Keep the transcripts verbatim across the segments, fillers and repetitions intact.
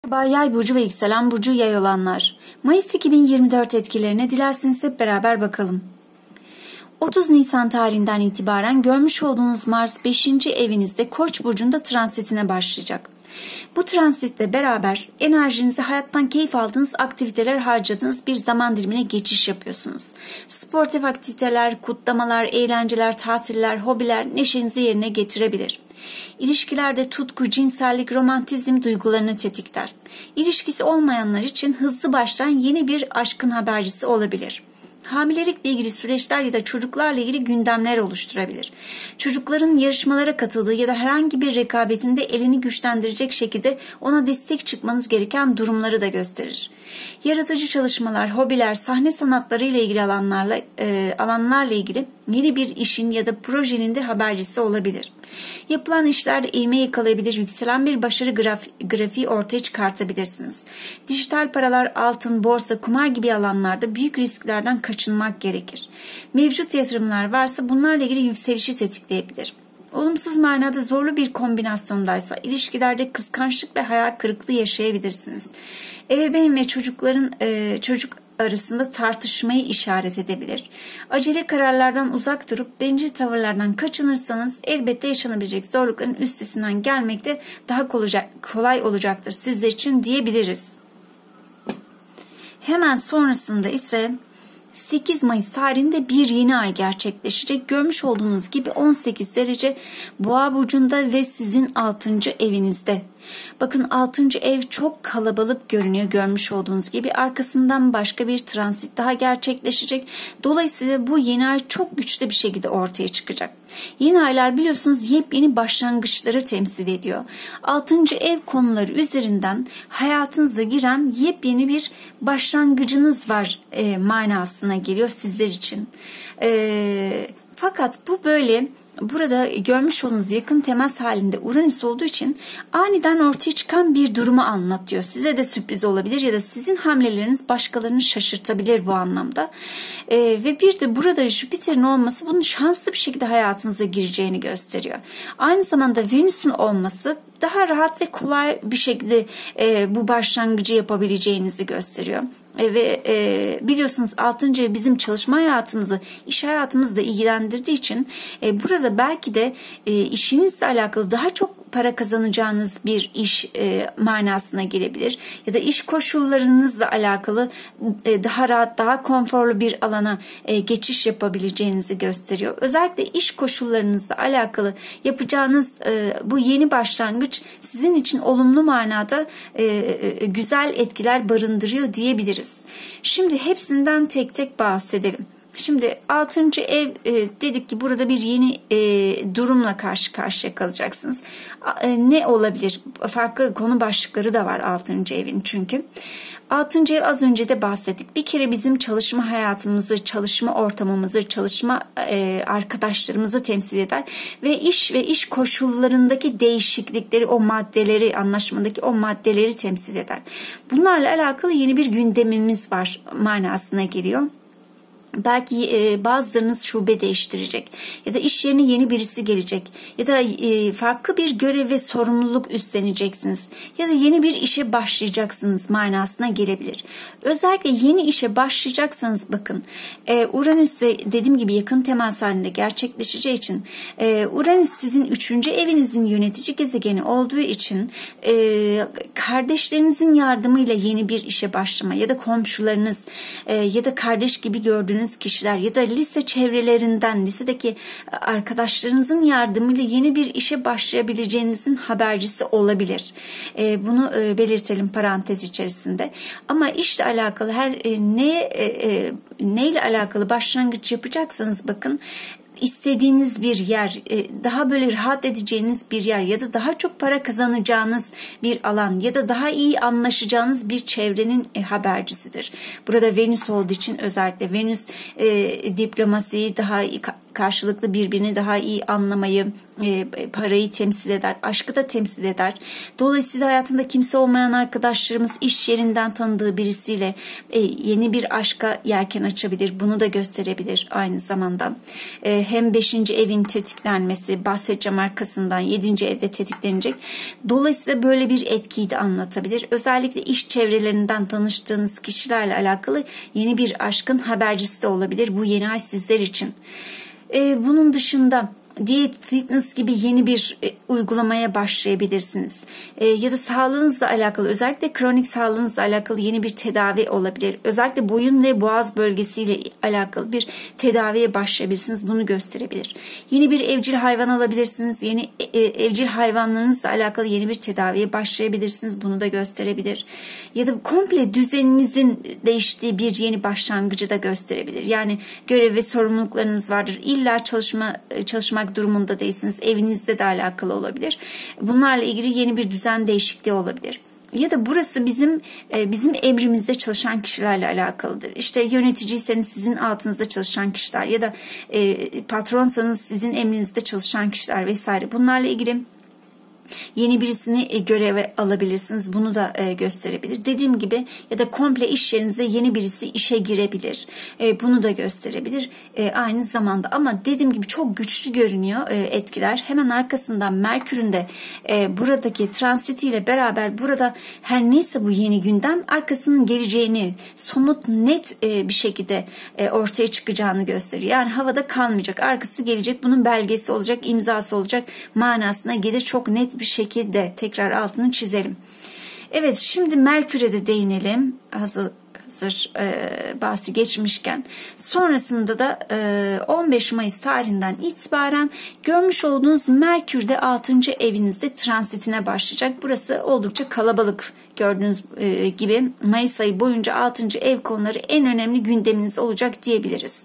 Merhaba Yay burcu ve yükselen burcu Yay olanlar. Mayıs iki bin yirmi dört etkilerine dilerseniz hep beraber bakalım. otuz Nisan tarihinden itibaren görmüş olduğunuz Mars beşinci evinizde Koç burcunda transitine başlayacak. Bu transitle beraber enerjinizi hayattan keyif aldığınız aktiviteler harcadığınız bir zaman dilimine geçiş yapıyorsunuz. Sportif aktiviteler, kutlamalar, eğlenceler, tatiller, hobiler neşenizi yerine getirebilir. İlişkilerde tutku, cinsellik, romantizm duygularını tetikler. İlişkisi olmayanlar için hızlı başlayan yeni bir aşkın habercisi olabilir. Hamilelikle ilgili süreçler ya da çocuklarla ilgili gündemler oluşturabilir. Çocukların yarışmalara katıldığı ya da herhangi bir rekabetinde elini güçlendirecek şekilde ona destek çıkmanız gereken durumları da gösterir. Yaratıcı çalışmalar, hobiler, sahne sanatları ile ilgili alanlarla e, alanlarla ilgili yeni bir işin ya da projenin de habercisi olabilir. Yapılan işlerde ivme yakalayabilir, yükselen bir başarı graf, grafiği ortaya çıkartabilirsiniz. Dijital paralar, altın, borsa, kumar gibi alanlarda büyük risklerden kaçınmak gerekir. Mevcut yatırımlar varsa bunlarla ilgili yükselişi tetikleyebilir. Olumsuz manada zorlu bir kombinasyondaysa ilişkilerde kıskançlık ve hayal kırıklığı yaşayabilirsiniz. Ebeveyn ve çocukların e, çocuk arasında tartışmayı işaret edebilir. Acele kararlardan uzak durup bencil tavırlardan kaçınırsanız elbette yaşanabilecek zorlukların üstesinden gelmek de daha kolay olacaktır sizler için diyebiliriz. Hemen sonrasında ise sekiz Mayıs tarihinde bir yeni ay gerçekleşecek. Görmüş olduğunuz gibi on sekiz derece Boğa burcunda ve sizin altıncı evinizde. Bakın altıncı ev çok kalabalık görünüyor görmüş olduğunuz gibi. Arkasından başka bir transit daha gerçekleşecek. Dolayısıyla bu yeni ay çok güçlü bir şekilde ortaya çıkacak. Yeni aylar biliyorsunuz yepyeni başlangıçları temsil ediyor. altıncı ev konuları üzerinden hayatınıza giren yepyeni bir başlangıcınız var e, manasına geliyor sizler için. E, fakat bu böyle burada görmüş olduğunuz yakın temas halinde Uranüs olduğu için aniden ortaya çıkan bir durumu anlatıyor. Size de sürpriz olabilir ya da sizin hamleleriniz başkalarını şaşırtabilir bu anlamda. Ee, ve bir de burada Jüpiter'in olması bunun şanslı bir şekilde hayatınıza gireceğini gösteriyor. Aynı zamanda Venüs'ün olması daha rahat ve kolay bir şekilde e, bu başlangıcı yapabileceğinizi gösteriyor. Ve e, biliyorsunuz altıncı ev bizim çalışma hayatımızı, iş hayatımızı da ilgilendirdiği için e, burada belki de e, işinizle alakalı daha çok para kazanacağınız bir iş e, manasına gelebilir. Ya da iş koşullarınızla alakalı e, daha rahat, daha konforlu bir alana e, geçiş yapabileceğinizi gösteriyor. Özellikle iş koşullarınızla alakalı yapacağınız e, bu yeni başlangıç sizin için olumlu manada e, e, güzel etkiler barındırıyor diyebiliriz. Şimdi hepsinden tek tek bahsedelim. Şimdi altıncı ev e, dedik ki burada bir yeni e, durumla karşı karşıya kalacaksınız. E, ne olabilir? Farklı konu başlıkları da var altıncı evin çünkü. altıncı ev az önce de bahsettik. Bir kere bizim çalışma hayatımızı, çalışma ortamımızı, çalışma e, arkadaşlarımızı temsil eder. Ve iş ve iş koşullarındaki değişiklikleri, o maddeleri, anlaşmadaki o maddeleri temsil eder. Bunlarla alakalı yeni bir gündemimiz var manasına geliyor. Belki e, bazılarınız şube değiştirecek ya da iş yerine yeni birisi gelecek ya da e, farklı bir görev ve sorumluluk üstleneceksiniz ya da yeni bir işe başlayacaksınız manasına gelebilir. Özellikle yeni işe başlayacaksanız bakın e, Uranüs de dediğim gibi yakın temas halinde gerçekleşeceği için e, Uranüs sizin üçüncü evinizin yönetici gezegeni olduğu için e, kardeşlerinizin yardımıyla yeni bir işe başlama ya da komşularınız e, ya da kardeş gibi gördüğünüz kişiler ya da lise çevrelerinden, lisedeki arkadaşlarınızın yardımıyla yeni bir işe başlayabileceğinizin habercisi olabilir. E, bunu e, belirtelim parantez içerisinde. Ama işle alakalı her e, ne e, neyle alakalı başlangıç yapacaksanız bakın istediğiniz bir yer, daha böyle rahat edeceğiniz bir yer ya da daha çok para kazanacağınız bir alan ya da daha iyi anlaşacağınız bir çevrenin habercisidir. Burada Venüs olduğu için özellikle Venüs e, diplomasiyi daha karşılıklı birbirini daha iyi anlamayı, e, parayı temsil eder, aşkı da temsil eder. Dolayısıyla hayatında kimse olmayan arkadaşlarımız iş yerinden tanıdığı birisiyle e, yeni bir aşka yelken açabilir. Bunu da gösterebilir aynı zamanda. E, hem beşinci evin tetiklenmesi, bahsedeceğim arkasından, yedinci evde tetiklenecek. Dolayısıyla böyle bir etkiyi de anlatabilir. Özellikle iş çevrelerinden tanıştığınız kişilerle alakalı yeni bir aşkın habercisi de olabilir bu yeni ay sizler için. Ee, bunun dışında diyet, fitness gibi yeni bir e, uygulamaya başlayabilirsiniz. E, ya da sağlığınızla alakalı, özellikle kronik sağlığınızla alakalı yeni bir tedavi olabilir. Özellikle boyun ve boğaz bölgesiyle alakalı bir tedaviye başlayabilirsiniz. Bunu gösterebilir. Yeni bir evcil hayvan alabilirsiniz. Yeni e, evcil hayvanlarınızla alakalı yeni bir tedaviye başlayabilirsiniz. Bunu da gösterebilir. Ya da komple düzeninizin değiştiği bir yeni başlangıcı da gösterebilir. Yani görev ve sorumluluklarınız vardır. İlla çalışma çalışmak durumunda değilsiniz. Evinizde de alakalı olabilir. Bunlarla ilgili yeni bir düzen değişikliği olabilir. Ya da burası bizim bizim emrimizde çalışan kişilerle alakalıdır. İşte yöneticiyseniz sizin altınızda çalışan kişiler ya da patronsanız sizin emrinizde çalışan kişiler vesaire. Bunlarla ilgili yeni birisini göreve alabilirsiniz. Bunu da gösterebilir. Dediğim gibi ya da komple iş yerinize yeni birisi işe girebilir. Bunu da gösterebilir aynı zamanda. Ama dediğim gibi çok güçlü görünüyor etkiler. Hemen arkasından Merkür'ün de buradaki transitiyle beraber burada her neyse bu yeni gündem arkasının geleceğini somut net bir şekilde ortaya çıkacağını gösteriyor. Yani havada kalmayacak. Arkası gelecek. Bunun belgesi olacak, imzası olacak manasına gelir. Çok net bir şekilde tekrar altını çizelim. Evet, şimdi Merkür'e de değinelim. Hazır hazır e, bahsi geçmişken. Sonrasında da e, on beş Mayıs tarihinden itibaren görmüş olduğunuz Merkür de altıncı evinizde transitine başlayacak. Burası oldukça kalabalık. Gördüğünüz e, gibi Mayıs ayı boyunca altıncı ev konuları en önemli gündeminiz olacak diyebiliriz.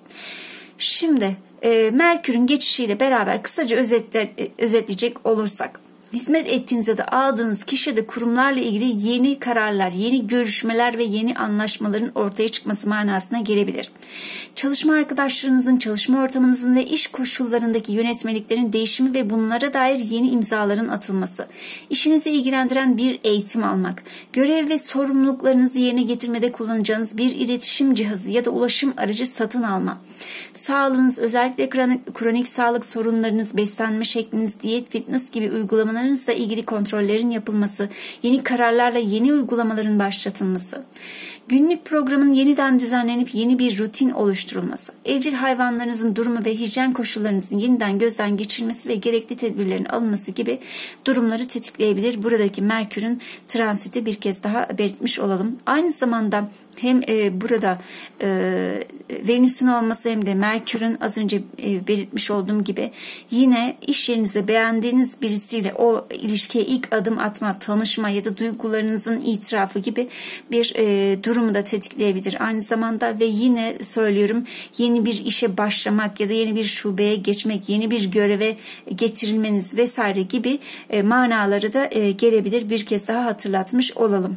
Şimdi e, Merkür'ün geçişiyle beraber kısaca özetle, e, özetleyecek olursak, hizmet ettiğinizde de aldığınız kişi de kurumlarla ilgili yeni kararlar, yeni görüşmeler ve yeni anlaşmaların ortaya çıkması manasına gelebilir. Çalışma arkadaşlarınızın, çalışma ortamınızın ve iş koşullarındaki yönetmeliklerin değişimi ve bunlara dair yeni imzaların atılması, işinizi ilgilendiren bir eğitim almak, görev ve sorumluluklarınızı yerine getirmede kullanacağınız bir iletişim cihazı ya da ulaşım aracı satın alma, sağlığınız, özellikle kronik, kronik sağlık sorunlarınız, beslenme şekliniz, diyet, fitness gibi uygulamalarınızla ilgili kontrollerin yapılması, yeni kararlarla yeni uygulamaların başlatılması, günlük programın yeniden düzenlenip yeni bir rutin oluşturulması, evcil hayvanlarınızın durumu ve hijyen koşullarınızın yeniden gözden geçirilmesi ve gerekli tedbirlerin alınması gibi durumları tetikleyebilir. Buradaki Merkür'ün transiti bir kez daha belirtmiş olalım. Aynı zamanda hem e, burada e, Venüs'ün olması hem de Merkür'ün az önce e, belirtmiş olduğum gibi yine iş yerinizde beğendiğiniz birisiyle o ilişkiye ilk adım atma, tanışma ya da duygularınızın itirafı gibi bir e, durumu da tetikleyebilir aynı zamanda. Ve yine söylüyorum, yeni bir işe başlamak ya da yeni bir şubeye geçmek, yeni bir göreve getirilmeniz vesaire gibi e, manaları da e, gelebilir. Bir kez daha hatırlatmış olalım.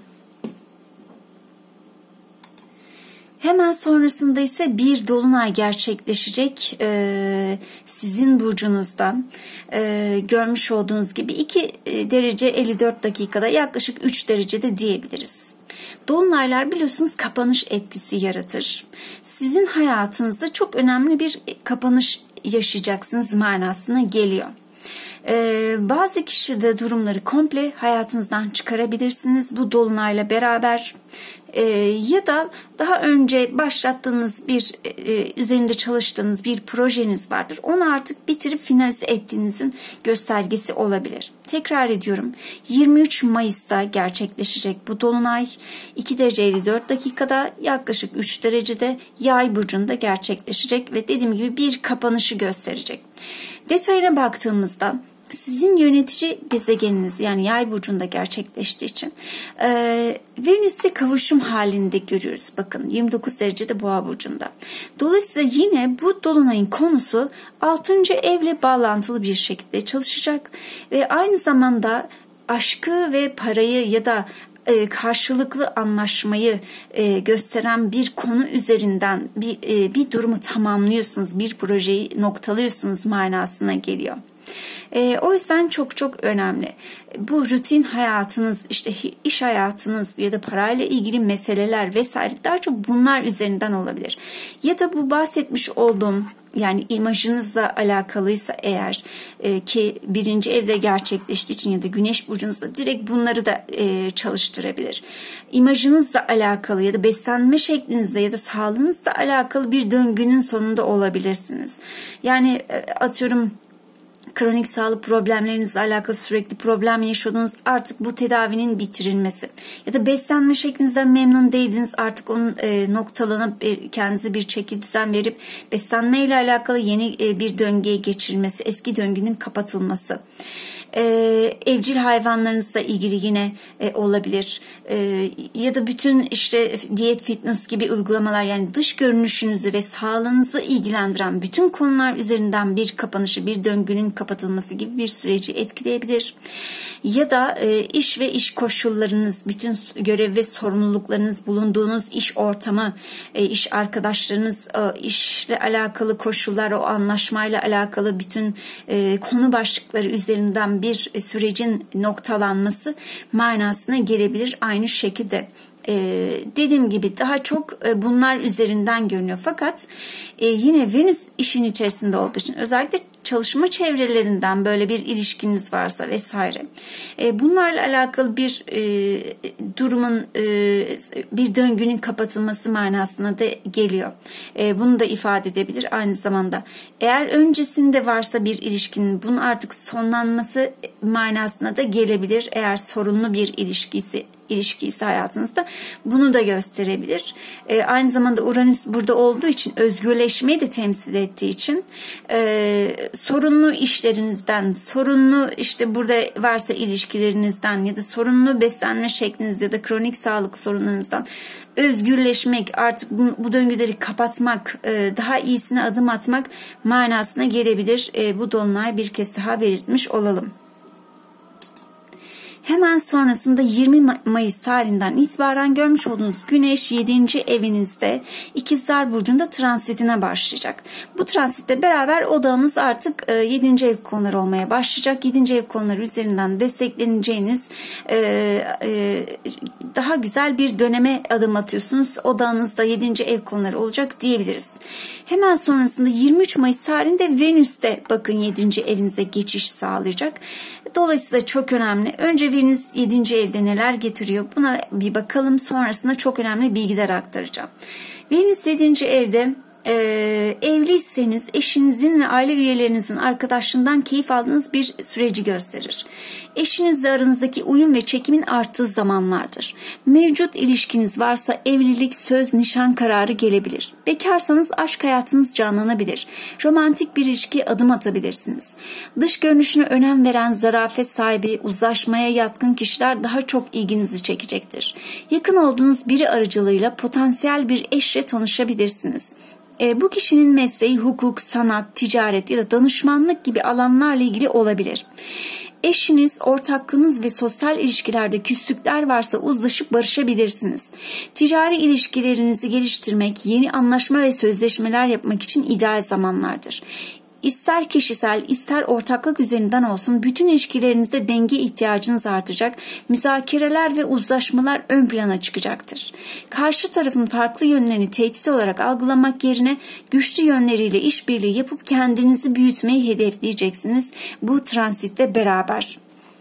Hemen sonrasında ise bir dolunay gerçekleşecek. Ee, sizin burcunuzda ee, görmüş olduğunuz gibi iki derece elli dört dakikada yaklaşık üç derecede diyebiliriz. Dolunaylar biliyorsunuz kapanış etkisi yaratır. Sizin hayatınızda çok önemli bir kapanış yaşayacaksınız manasına geliyor. Ee, bazı kişide durumları komple hayatınızdan çıkarabilirsiniz bu dolunayla beraber. Ee, ya da daha önce başlattığınız bir e, üzerinde çalıştığınız bir projeniz vardır. Onu artık bitirip finalize ettiğinizin göstergesi olabilir. Tekrar ediyorum, yirmi üç Mayıs'ta gerçekleşecek bu dolunay iki derece elli dört dakikada yaklaşık üç derecede Yay burcunda gerçekleşecek ve dediğim gibi bir kapanışı gösterecek. Detayına baktığımızda sizin yönetici gezegeniniz yani Yay burcunda gerçekleştiği için e, Venüs'le kavuşum halinde görüyoruz. Bakın yirmi dokuz derecede Boğa burcunda. Dolayısıyla yine bu dolunayın konusu altıncı evle bağlantılı bir şekilde çalışacak ve aynı zamanda aşkı ve parayı ya da e, karşılıklı anlaşmayı e, gösteren bir konu üzerinden bir, e, bir durumu tamamlıyorsunuz, bir projeyi noktalıyorsunuz manasına geliyor. E, o yüzden çok çok önemli. Bu rutin hayatınız, işte iş hayatınız ya da parayla ilgili meseleler vesaire daha çok bunlar üzerinden olabilir. Ya da bu bahsetmiş olduğum, yani imajınızla alakalıysa eğer e, ki birinci evde gerçekleştiği için ya da güneş burcunuzda direkt bunları da e, çalıştırabilir. İmajınızla alakalı ya da beslenme şeklinizle ya da sağlığınızla alakalı bir döngünün sonunda olabilirsiniz. Yani e, atıyorum kronik sağlık problemlerinizle alakalı sürekli problem yaşıyordunuz, artık bu tedavinin bitirilmesi ya da beslenme şeklinizden memnun değildiniz, artık onun e, noktalanıp e, kendinize bir çeki düzen verip beslenme ile alakalı yeni e, bir döngüye geçirilmesi, eski döngünün kapatılması. Ee, evcil hayvanlarınızla ilgili yine e, olabilir ee, ya da bütün işte diyet, fitness gibi uygulamalar, yani dış görünüşünüzü ve sağlığınızı ilgilendiren bütün konular üzerinden bir kapanışı, bir döngünün kapatılması gibi bir süreci etkileyebilir. Ya da e, iş ve iş koşullarınız, bütün görev ve sorumluluklarınız, bulunduğunuz iş ortamı, e, iş arkadaşlarınız, e, işle alakalı koşullar, o anlaşmayla alakalı bütün e, konu başlıkları üzerinden bir sürecin noktalanması manasına gelebilir aynı şekilde. Ee, dediğim gibi daha çok e, bunlar üzerinden görünüyor. Fakat e, yine Venüs işin içerisinde olduğu için, özellikle çalışma çevrelerinden böyle bir ilişkiniz varsa vesaire, e, bunlarla alakalı bir e, durumun, e, bir döngünün kapatılması manasına da geliyor. E, bunu da ifade edebilir aynı zamanda. Eğer öncesinde varsa bir ilişkinin, bunun artık sonlanması manasına da gelebilir. Eğer sorunlu bir ilişkisi ilişkisi hayatınızda bunu da gösterebilir. E, aynı zamanda Uranüs burada olduğu için, özgürleşmeyi de temsil ettiği için e, sorunlu işlerinizden, sorunlu işte burada varsa ilişkilerinizden ya da sorunlu beslenme şekliniz ya da kronik sağlık sorunlarınızdan özgürleşmek, artık bu, bu döngüleri kapatmak, e, daha iyisine adım atmak manasına gelebilir. E, bu dolunay bir kez daha belirtmiş olalım. Hemen sonrasında yirmi Mayıs tarihinden itibaren görmüş olduğunuz Güneş yedinci evinizde İkizler Burcu'nda transitine başlayacak. Bu transitle beraber odağınız artık yedinci ev konuları olmaya başlayacak. yedinci ev konuları üzerinden destekleneceğiniz daha güzel bir döneme adım atıyorsunuz. Odağınızda yedinci ev konuları olacak diyebiliriz. Hemen sonrasında yirmi üç Mayıs tarihinde Venüs de bakın yedinci evinize geçiş sağlayacak. Dolayısıyla çok önemli. Önce Venüs yedinci evde neler getiriyor? Buna bir bakalım. Sonrasında çok önemli bilgiler aktaracağım. Venüs yedinci evde Ee, evliyseniz eşinizin ve aile üyelerinizin arkadaşlığından keyif aldığınız bir süreci gösterir. Eşinizle aranızdaki uyum ve çekimin arttığı zamanlardır. Mevcut ilişkiniz varsa evlilik, söz, nişan kararı gelebilir. Bekarsanız aşk hayatınız canlanabilir. Romantik bir ilişkiye adım atabilirsiniz. Dış görünüşüne önem veren, zarafet sahibi, uzlaşmaya yatkın kişiler daha çok ilginizi çekecektir. Yakın olduğunuz biri aracılığıyla potansiyel bir eşle tanışabilirsiniz. E, bu kişinin mesleği hukuk, sanat, ticaret ya da danışmanlık gibi alanlarla ilgili olabilir. Eşiniz, ortaklığınız ve sosyal ilişkilerde küslükler varsa uzlaşıp barışabilirsiniz. Ticari ilişkilerinizi geliştirmek, yeni anlaşma ve sözleşmeler yapmak için ideal zamanlardır. İster kişisel, ister ortaklık üzerinden olsun bütün ilişkilerinizde denge ihtiyacınız artacak, müzakereler ve uzlaşmalar ön plana çıkacaktır. Karşı tarafın farklı yönlerini tehdit olarak algılamak yerine güçlü yönleriyle işbirliği yapıp kendinizi büyütmeyi hedefleyeceksiniz bu transitle beraber.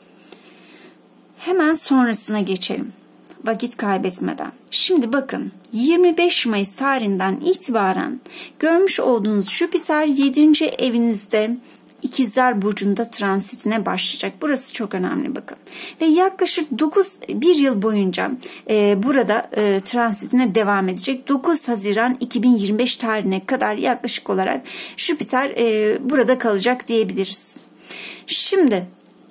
Hemen sonrasına geçelim. Vakit kaybetmeden. Şimdi bakın yirmi beş Mayıs tarihinden itibaren görmüş olduğunuz Jüpiter yedinci evinizde İkizler Burcu'nda transitine başlayacak. Burası çok önemli bakın. Ve yaklaşık dokuz bir yıl boyunca e, burada e, transitine devam edecek. dokuz Haziran iki bin yirmi beş tarihine kadar yaklaşık olarak Jüpiter e, burada kalacak diyebiliriz. Şimdi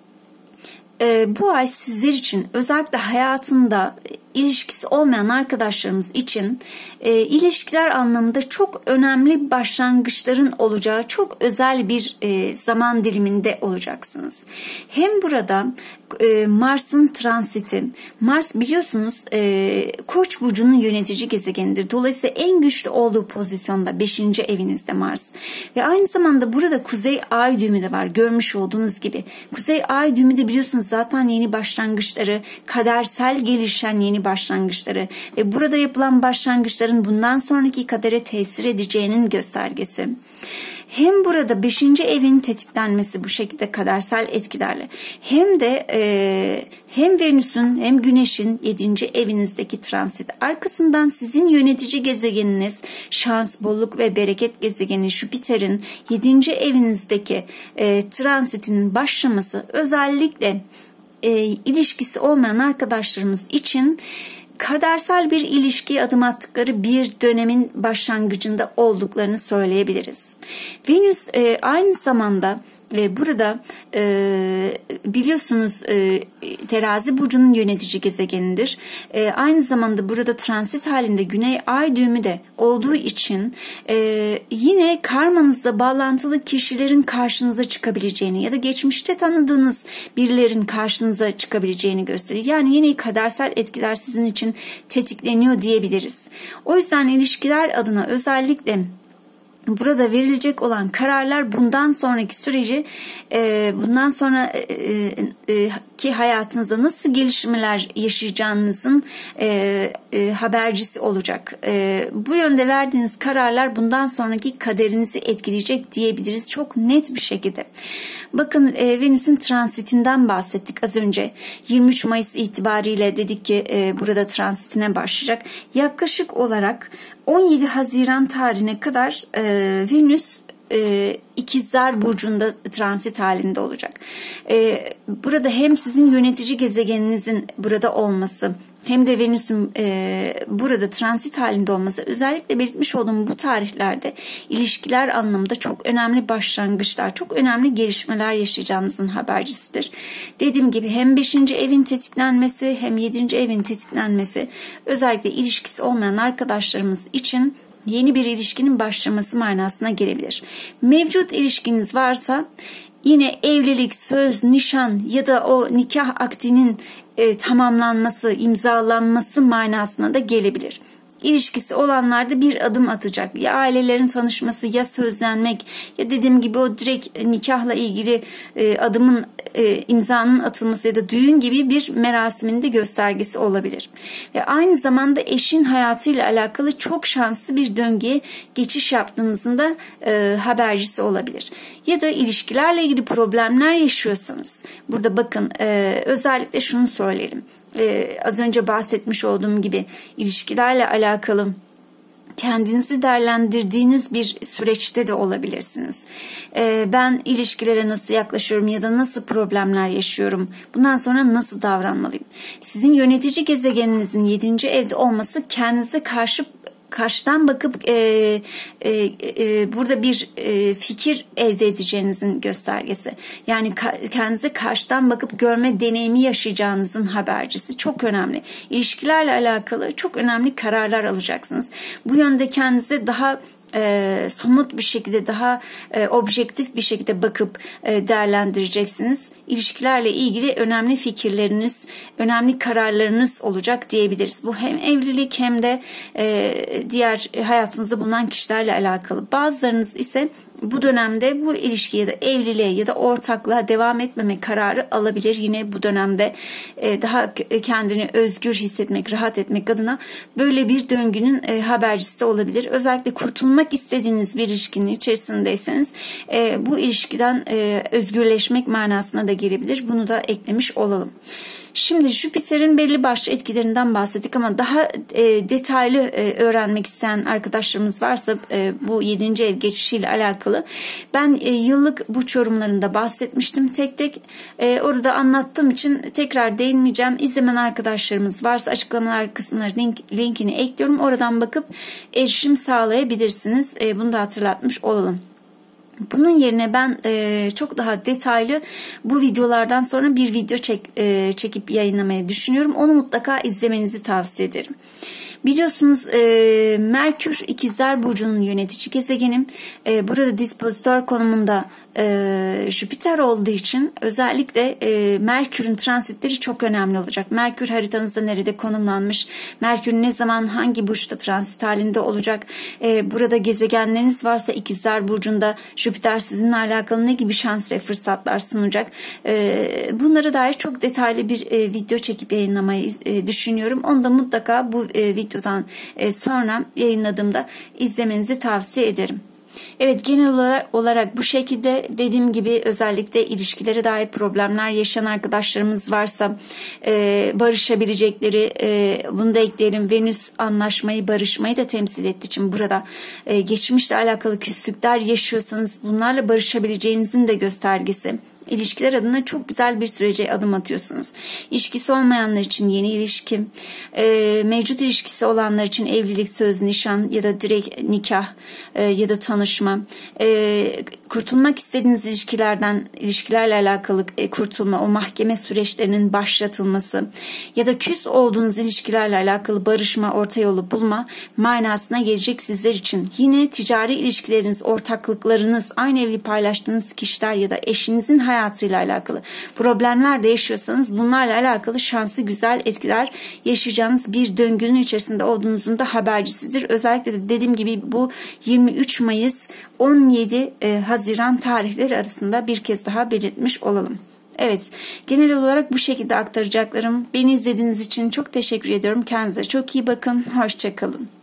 e, bu ay sizler için, özellikle hayatında ilişkisi olmayan arkadaşlarımız için e, ilişkiler anlamında çok önemli başlangıçların olacağı çok özel bir e, zaman diliminde olacaksınız. Hem burada e, Mars'ın transiti. Mars biliyorsunuz e, Koç burcunun yönetici gezegenidir. Dolayısıyla en güçlü olduğu pozisyonda beşinci evinizde Mars. Ve aynı zamanda burada Kuzey Ay düğümü de var. Görmüş olduğunuz gibi. Kuzey Ay düğümü de biliyorsunuz zaten yeni başlangıçları, kadersel gelişen yeni başlangıçları ve burada yapılan başlangıçların bundan sonraki kadere tesir edeceğinin göstergesi. Hem burada beşinci evin tetiklenmesi bu şekilde kadersel etkilerle hem de e, hem Venüs'ün hem Güneş'in yedinci evinizdeki transit arkasından sizin yönetici gezegeniniz şans, bolluk ve bereket gezegeni Jüpiter'in yedinci evinizdeki e, transitinin başlaması özellikle e, ilişkisi olmayan arkadaşlarımız için kadersel bir ilişkiye adım attıkları bir dönemin başlangıcında olduklarını söyleyebiliriz. Venüs e, aynı zamanda e, burada e, biliyorsunuz e, terazi burcunun yönetici gezegenidir. E, aynı zamanda burada transit halinde Güney Ay düğümü de olduğu için e, yine karmanızla bağlantılı kişilerin karşınıza çıkabileceğini ya da geçmişte tanıdığınız birilerin karşınıza çıkabileceğini gösteriyor. Yani yine kadersel etkiler sizin için tetikleniyor diyebiliriz. O yüzden ilişkiler adına özellikle burada verilecek olan kararlar bundan sonraki süreci, bundan sonra ki hayatınızda nasıl gelişmeler yaşayacağınızın habercisi olacak. Bu yönde verdiğiniz kararlar bundan sonraki kaderinizi etkileyecek diyebiliriz çok net bir şekilde. Bakın Venüs'ün transitinden bahsettik az önce. yirmi üç Mayıs itibariyle dedik ki burada transitine başlayacak. Yaklaşık olarak on yedi Haziran tarihine kadar e, Venüs e, İkizler burcunda transit halinde olacak. E, burada hem sizin yönetici gezegeninizin burada olması hem de Venüs'ün e, burada transit halinde olması özellikle belirtmiş olduğum bu tarihlerde ilişkiler anlamında çok önemli başlangıçlar, çok önemli gelişmeler yaşayacağınızın habercisidir. Dediğim gibi hem beşinci evin tetiklenmesi hem yedinci evin tetiklenmesi özellikle ilişkisi olmayan arkadaşlarımız için yeni bir ilişkinin başlaması manasına gelebilir. Mevcut ilişkiniz varsa yine evlilik, söz, nişan ya da o nikah akdinin e, tamamlanması, imzalanması manasına da gelebilir. İlişkisi olanlar da bir adım atacak. Ya ailelerin tanışması ya sözlenmek ya dediğim gibi o direkt nikahla ilgili e, adımın e, imzanın atılması ya da düğün gibi bir merasimin de göstergesi olabilir. Ve aynı zamanda eşin hayatıyla alakalı çok şanslı bir döngüye geçiş yaptığınızın da e, habercisi olabilir. Ya da ilişkilerle ilgili problemler yaşıyorsanız burada bakın e, özellikle şunu söyleyelim. Ee, az önce bahsetmiş olduğum gibi ilişkilerle alakalı kendinizi değerlendirdiğiniz bir süreçte de olabilirsiniz. Ee, ben ilişkilere nasıl yaklaşıyorum ya da nasıl problemler yaşıyorum? Bundan sonra nasıl davranmalıyım? Sizin yönetici gezegeninizin yedinci evde olması kendinize karşı karşıdan bakıp e, e, e, burada bir e, fikir elde edeceğinizin göstergesi. Yani ka, kendinize karşıdan bakıp görme deneyimi yaşayacağınızın habercisi. Çok önemli. İlişkilerle alakalı çok önemli kararlar alacaksınız. Bu yönde kendinize daha E, somut bir şekilde daha e, objektif bir şekilde bakıp e, değerlendireceksiniz. İlişkilerle ilgili önemli fikirleriniz, önemli kararlarınız olacak diyebiliriz. Bu hem evlilik hem de e, diğer hayatınızda bulunan kişilerle alakalı. Bazılarınız ise bu dönemde bu ilişkiye de evliliğe ya da ortaklığa devam etmeme kararı alabilir. Yine bu dönemde e, daha kendini özgür hissetmek, rahat etmek adına böyle bir döngünün e, habercisi de olabilir. Özellikle kurtulmak istediğiniz bir ilişkinin içerisindeyseniz e, bu ilişkiden e, özgürleşmek manasına da gelebilir. Bunu da eklemiş olalım. Şimdi Jüpiter'in belli başlı etkilerinden bahsettik ama daha e, detaylı e, öğrenmek isteyen arkadaşlarımız varsa e, bu yedinci ev geçişiyle alakalı ben e, yıllık burç yorumlarında bahsetmiştim tek tek. E, orada anlattığım için tekrar değinmeyeceğim. İzlemeyen arkadaşlarımız varsa açıklamalar kısmına link, linkini ekliyorum. Oradan bakıp erişim sağlayabilirsiniz. E, bunu da hatırlatmış olalım. Bunun yerine ben e, çok daha detaylı bu videolardan sonra bir video çek, e, çekip yayınlamayı düşünüyorum. Onu mutlaka izlemenizi tavsiye ederim. Biliyorsunuz e, Merkür İkizler Burcu'nun yönetici gezegeni. E, burada dispozitör konumunda e, Jüpiter olduğu için özellikle e, Merkür'ün transitleri çok önemli olacak. Merkür haritanızda nerede konumlanmış? Merkür ne zaman hangi burçta transit halinde olacak? E, burada gezegenleriniz varsa İkizler Burcu'nda Jüpiter sizinle alakalı ne gibi şans ve fırsatlar sunacak? E, bunlara dair çok detaylı bir e, video çekip yayınlamayı e, düşünüyorum. Onu da mutlaka bu e, videodan e, sonra yayınladığımda izlemenizi tavsiye ederim. Evet, genel olarak bu şekilde, dediğim gibi özellikle ilişkilere dair problemler yaşayan arkadaşlarımız varsa e, barışabilecekleri, e, bunu da ekleyelim. Venüs anlaşmayı, barışmayı da temsil ettiği için burada e, geçmişle alakalı küslükler yaşıyorsanız bunlarla barışabileceğinizin de göstergesi. İlişkiler adına çok güzel bir sürece adım atıyorsunuz. İlişkisi olmayanlar için yeni ilişki, e, mevcut ilişkisi olanlar için evlilik, söz, nişan ya da direkt nikah e, ya da tanışma, e, kurtulmak istediğiniz ilişkilerden, ilişkilerle alakalı e, kurtulma, o mahkeme süreçlerinin başlatılması ya da küs olduğunuz ilişkilerle alakalı barışma, orta yolu bulma manasına gelecek sizler için. Yine ticari ilişkileriniz, ortaklıklarınız, aynı evi paylaştığınız kişiler ya da eşinizin hayatıyla alakalı problemler de yaşıyorsanız bunlarla alakalı şanslı güzel etkiler yaşayacağınız bir döngünün içerisinde olduğunuzun da habercisidir. Özellikle de dediğim gibi bu yirmi üç Mayıs on yedi Haziran tarihleri arasında bir kez daha belirtmiş olalım. Evet, genel olarak bu şekilde aktaracaklarım. Beni izlediğiniz için çok teşekkür ediyorum. Kendinize çok iyi bakın. Hoşça kalın.